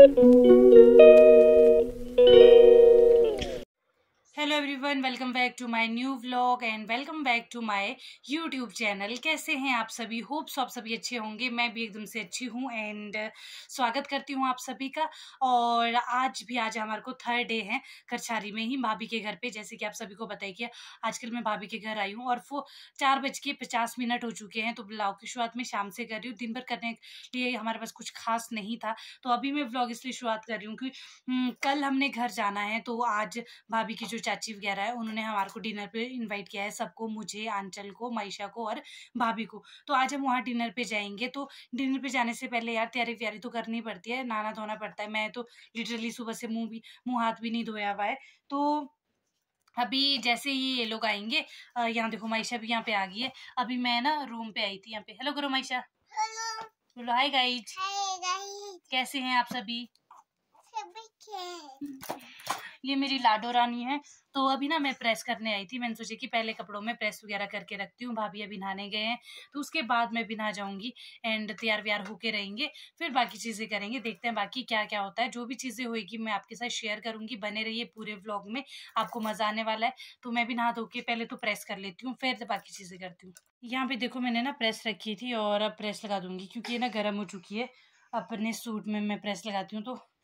Hello everyone, welcome back to my new vlog and welcome back to my YouTube channel. कैसे हैं आप सभी? Hope so आप सभी अच्छे होंगे। मैं भी एकदम से अच्छी हूँ एंड स्वागत करती हूँ आप सभी का। और आज हमारे को थर्ड डे है करछारी में ही भाभी के घर पे। जैसे कि आप सभी को बताइए कि आजकल मैं भाभी के घर आई हूँ और वो 4:50 हो चुके हैं। तो ब्लॉग की शुरुआत में शाम से कर रही हूँ। दिन भर करने के लिए हमारे पास कुछ खास नहीं था, तो अभी मैं व्लॉग इसलिए शुरुआत कर रही हूँ कि कल हमने घर जाना है। तो आज भाभी की जो चाची वगैरह है उन्होंने हमारे को डिनर पे इनवाइट किया है, सबको, मुझे, आंचल को, माइशा को और भाभी को। तो आज हम वहाँ डिनर पे जाएंगे। तो डिनर पे जाने से पहले यार तैयारी व्यारी तो करनी पड़ती है, नहाना धोना पड़ता है। मैं तो लिटरली सुबह से मुंह हाथ भी नहीं धोया हुआ है। तो अभी जैसे ही ये लोग आएंगे, यहाँ देखो माइशा भी यहाँ पे आ गई है। अभी मैं ना रूम पे आई थी यहाँ पे। हेलो करो माइशा। हेलो। बोलो हाय गाइज। कैसे हैं आप सभी? ये मेरी लाडो रानी है। तो अभी ना मैं प्रेस करने आई थी। मैंने सोचा कि पहले कपड़ों में प्रेस वगैरह करके रखती हूँ। भाभी अभी नहाने गए हैं तो उसके बाद मैं भी नहा जाऊंगी एंड तैयार व्यार होके रहेंगे। फिर बाकी चीजें करेंगे, देखते हैं बाकी क्या क्या होता है। जो भी चीजें होगी मैं आपके साथ शेयर करूंगी। बने रहिए पूरे व्लॉग में, आपको मजा आने वाला है। तो मैं भी नहा धो के पहले तो प्रेस कर लेती हूँ, फिर बाकी चीजें करती हूँ। यहाँ पे देखो मैंने ना प्रेस रखी थी और अब प्रेस लगा दूंगी क्योंकि ये ना गर्म हो चुकी है। अपने सूट में मैं प्रेस लगाती हूँ।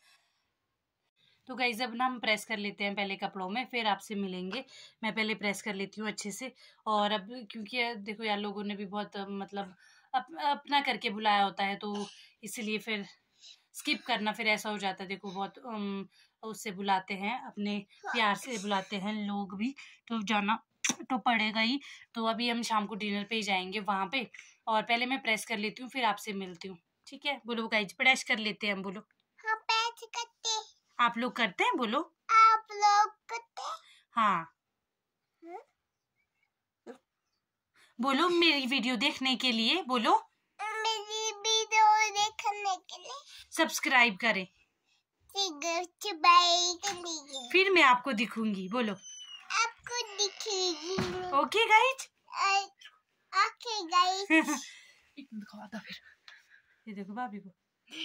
तो गाइस अब ना हम प्रेस कर लेते हैं पहले कपड़ों में, फिर आपसे मिलेंगे। मैं पहले प्रेस कर लेती हूँ अच्छे से। और अब क्योंकि देखो यार लोगों ने भी बहुत मतलब अपना करके बुलाया होता है, तो इसलिए फिर स्किप करना फिर ऐसा हो जाता है। देखो बहुत उससे बुलाते हैं, अपने प्यार से बुलाते हैं लोग भी, तो जाना तो पड़ेगा ही। तो अभी हम शाम को डिनर पे ही जाएंगे वहां पे। और पहले मैं प्रेस कर लेती हूँ, फिर आपसे मिलती हूँ। ठीक है? बोलो गाइस, प्रेस कर लेते हैं हम। बोलो हाँ, प्रेस करते। आप लोग करते हैं? बोलो आप लोग करते हैं? हाँ। बोलो मेरी वीडियो देखने के लिए। बोलो मेरी वीडियो देखने के लिए सब्सक्राइब करें, फिर मैं आपको दिखूंगी। बोलो आपको दिखेगी। Okay guys. Okay guys. दिखावा था फिर। ये देखो भाभी को।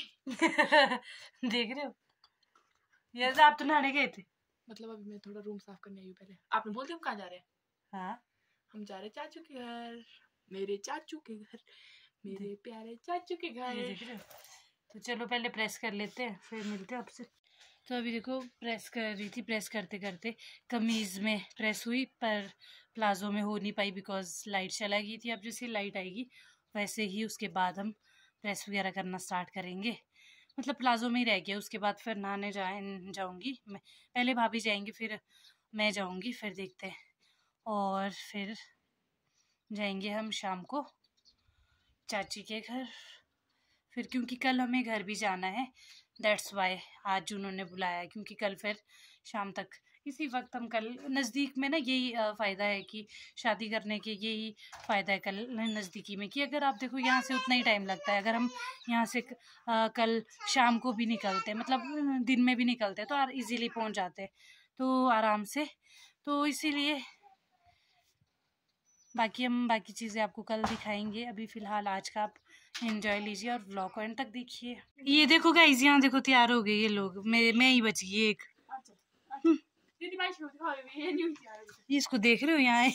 देख रहे हो? ये आप तो नहाने गए थे। मतलब अभी मैं थोड़ा रूम साफ करने आई हूँ। पहले आपने बोल दिया हम कहाँ जा रहे हैं? हाँ, हम जा रहे चाचू के घर, मेरे चाचू के घर, मेरे प्यारे चाचू के घर। देख रहे हो? तो चलो पहले प्रेस कर लेते हैं, फिर मिलते हैं आपसे। तो अभी देखो प्रेस कर रही थी, प्रेस करते करते कमीज में प्रेस हुई पर प्लाजो में हो नहीं पाई बिकॉज लाइट चला गई थी। अब जैसे लाइट आएगी वैसे ही उसके बाद हम प्रेस वगैरह करना स्टार्ट करेंगे। मतलब प्लाजो में ही रह गया, उसके बाद फिर नहाने जाऊंगी मैं। पहले भाभी जाएंगी, फिर मैं जाऊंगी, फिर देखते हैं। और फिर जाएंगे हम शाम को चाची के घर। फिर क्योंकि कल हमें घर भी जाना है, दैट्स वाई आज उन्होंने बुलाया है। क्योंकि कल फिर शाम तक इसी वक्त हम कल नज़दीक में ना, यही फ़ायदा है कि शादी करने के, यही फ़ायदा है कल नज़दीकी में कि अगर आप देखो यहाँ से उतना ही टाइम लगता है। अगर हम यहाँ से कल शाम को भी निकलते हैं, मतलब दिन में भी निकलते हैं, तो इजीली पहुँच जाते हैं, तो आराम से। तो इसीलिए बाकी हम बाकी चीज़ें आपको कल दिखाएंगे। अभी फ़िलहाल आज का आप एंजॉय लीजिए और व्लॉग को एंड तक देखिए। ये देखो गाइस, यहाँ देखो तैयार हो गए ये लोग। मैं ही बच गई एक। इसको देख रहे हो यहाँ?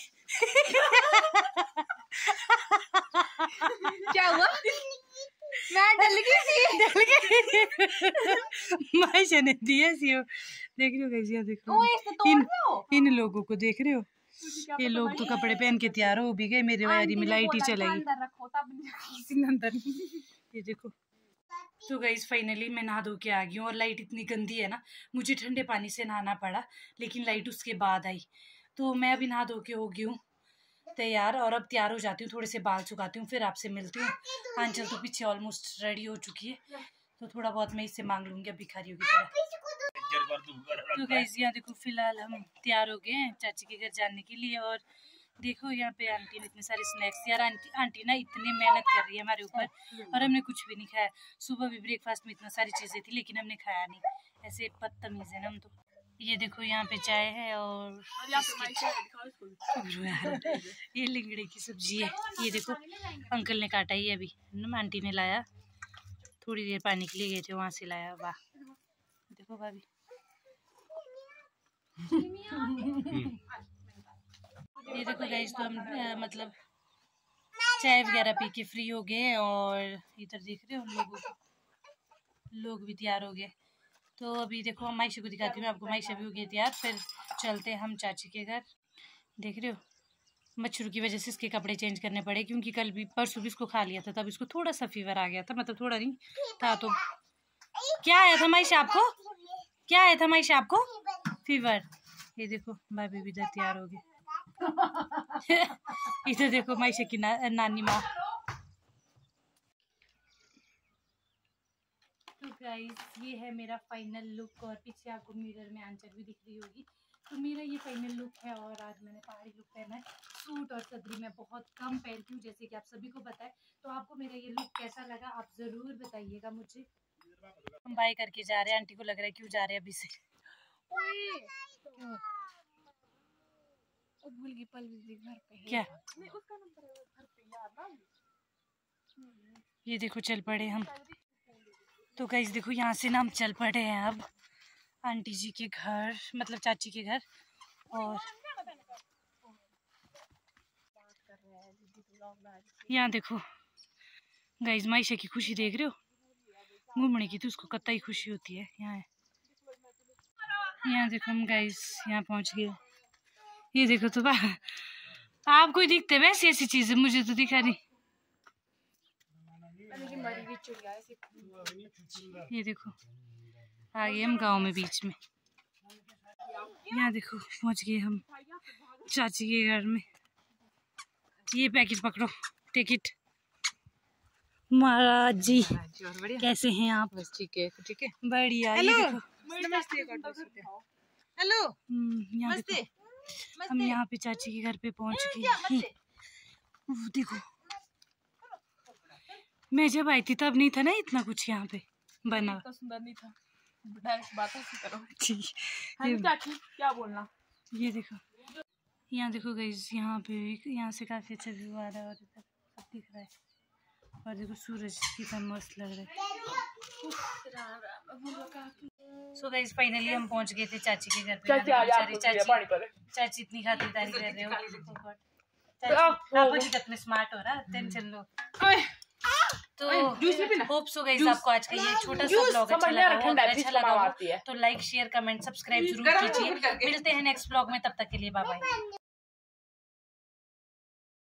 क्या हुआ? मैं डल गई। मायशा ने दिया सी। देख रहे हो गाइस, यहाँ देखो इन लोगों को देख रहे हो? ये लोग तो कपड़े पहन के तैयार हो भी गए, मेरे वायरी में लाइट ही चलेगी अंदर। ये देखो। तो गाइस फाइनली मैं नहा धो के आ गई हूँ और लाइट इतनी गंदी है ना, मुझे ठंडे पानी से नहाना पड़ा, लेकिन लाइट उसके बाद आई। तो मैं अभी नहा धो के हो गई हूँ तैयार और अब तैयार हो जाती हूँ, थोड़े से बाल सुखाती हूँ, फिर आपसे मिलती हूँ। आंचल तो पीछे ऑलमोस्ट रेडी हो चुकी है, तो थोड़ा बहुत मैं इससे मांग लूंगी अब भिखारियों की तरह। तो गाइस यहाँ देखो फिलहाल हम तैयार हो गए हैं चाची के घर जाने के लिए। और देखो यहाँ पे आंटी ने इतने सारे स्नैक्स, यार आंटी ना इतनी मेहनत कर रही है हमारे ऊपर और हमने कुछ भी नहीं खाया। सुबह भी ब्रेकफास्ट में इतना सारी चीजें थी लेकिन हमने खाया नहीं, ऐसे बदतमीज है ना हम तो। ये देखो यहाँ पे चाय है और ये लिंगड़े की सब्जी है। ये देखो अंकल ने काटा ही अभी, आंटी ने लाया, थोड़ी देर पानी के लिए गए थे, वहां से लाया। वाह देखो भाभी। ये देखो गाइस, तो हम मतलब चाय वगैरह पी के फ्री हो गए और इधर देख रहे हो लोगों को, लोग भी तैयार हो गए। तो अभी देखो हम मायशा को दिखाती हूँ आपको। मायशा भी हो गई तैयार, फिर चलते हैं हम चाची के घर। देख रहे हो मच्छरों की वजह से इसके कपड़े चेंज करने पड़े, क्योंकि कल भी परसों भी इसको खा लिया था, तब इसको थोड़ा सा फीवर आ गया था, मतलब थोड़ा नहीं था। तो क्या आया था मायशा आपको, क्या आया था मायशा आपको? फीवर। ये देखो भाभी भी इधर तैयार हो गए। इधर देखो मायशा की नानी माँ। तो गाइस ये है मेरा फाइनल लुक, और पीछे आपको मिरर में आंचल भी दिख रही होगी। तो मेरा ये फाइनल लुक है, और आज मैंने पहाड़ी लुक पहना है। सूट और सदरी मैं बहुत कम पहनती हूँ, जैसे कि आप सभी को पता है। तो आपको मेरा ये लुक कैसा लगा आप ज़रूर बताइएगा मुझे। हम बाय करके जा रहे हैं, आंटी को लग रहा है क्यों जा रहे हैं अभी से। भूल गई पल घर पे है। क्या नहीं उसका नंबर है घर पे यार। ये देखो चल पड़े हम। तो गाइस देखो यहाँ से ना हम चल पड़े हैं अब आंटी जी के घर, मतलब चाची के घर। और यहाँ देखो गाइस मायशा की खुशी देख रहे हो, घूमने की तो उसको कतई खुशी होती है। यहाँ देखो हम गाइस यहाँ पहुँच गए। ये देखो तो आपको ही दिखते वैसी ऐसी चीजें, मुझे तो दिखा नहीं। ये देखो आ गए हम गांव में बीच में। यहाँ देखो पहुंच गए हम चाची के घर में। ये पैकेट पकड़ो, टिकट। महाराज जी कैसे हैं आप? बस ठीक है ठीक है बढ़िया। ये देखो हेलो यहाँ देखो हम यहाँ पे चाची के घर पे पहुंच गए। देखो मैं जब आई थी तब नहीं था ना इतना कुछ यहाँ पे बना। इतना सुंदर नहीं था। डायरेक्ट बात ऐसी करो। ठीक क्या बोलना। ये देखो यहाँ देखो गाइस, यहाँ पे यहाँ से काफी अच्छा व्यू आ रहा है, और इधर सब दिख रहा है। और देखो सूरज कितना मस्त लग रहा है। सो गाइस फाइनली हम पहुंच गए थे चाची के घर पे। चाची इतनी खातिरदारी कर रहे हो, आपको कितने स्मार्ट हो रहा है, टेंशन लो। तो होप सो गाइस आपको आज का ये छोटा सा ब्लॉग अच्छा लगा हो तो लाइक शेयर कमेंट सब्सक्राइब जरूर कीजिए। मिलते हैं नेक्स्ट ब्लॉग में, तब तक के लिए बाय बाय।